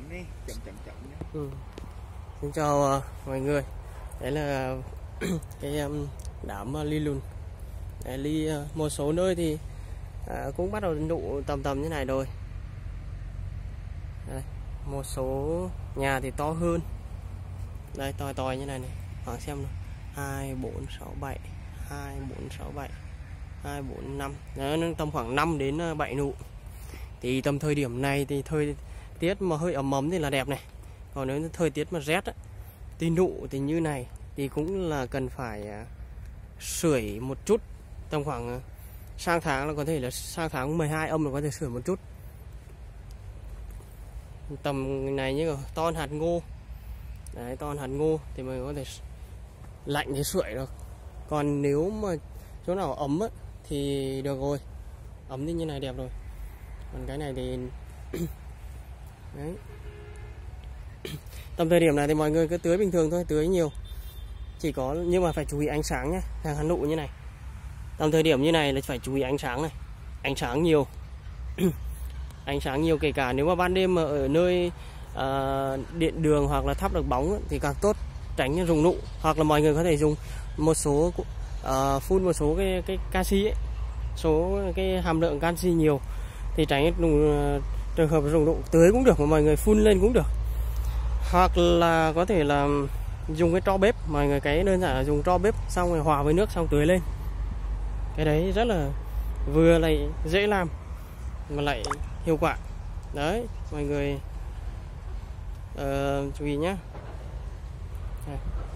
đi, chậm nhé. Xin chào mọi người. Đấy là cái đám ly lùn. Ly một số nơi thì cũng bắt đầu nụ tầm như này rồi. Đây, một số nhà thì to hơn. Đây to như này này. Khoảng xem nào. 2 4 6 7 2 4 6 7 2 4 5. Đó, tầm khoảng 5 đến 7 nụ. Thì tầm thời điểm này thì thời tiết mà hơi ấm thì là đẹp này. Còn nếu thời tiết mà rét á, thì nụ thì như này thì cũng là cần phải sưởi một chút. Tầm khoảng sang tháng là có thể là sang tháng 12 âm là có thể sưởi một chút. Tầm này như to hạt ngô. Đấy, to hạt ngô thì mình có thể lạnh thì sưởi được. Còn nếu mà chỗ nào ấm á, thì được rồi. Ấm thì như này đẹp rồi. Còn cái này thì đấy. Tầm thời điểm này thì mọi người cứ tưới bình thường thôi, tưới nhiều. Chỉ có nhưng mà phải chú ý ánh sáng nhé. Hàng hắn nụ như này. Tầm thời điểm như này là phải chú ý ánh sáng này. Ánh sáng nhiều. Ánh sáng nhiều, kể cả nếu mà ban đêm mà ở nơi điện đường hoặc là thắp được bóng thì càng tốt, tránh rụng nụ. Hoặc là mọi người có thể dùng một số phun một số cái canxi ấy, số cái hàm lượng canxi nhiều thì tránh trường hợp rụng nụ. Tưới cũng được mà mọi người phun lên cũng được. Hoặc là có thể là dùng cái tro bếp, mọi người cái đơn giản là dùng tro bếp xong rồi hòa với nước xong tưới lên. Cái đấy rất là vừa lại dễ làm mà lại hiệu quả. Đấy, mọi người chú ý nhé.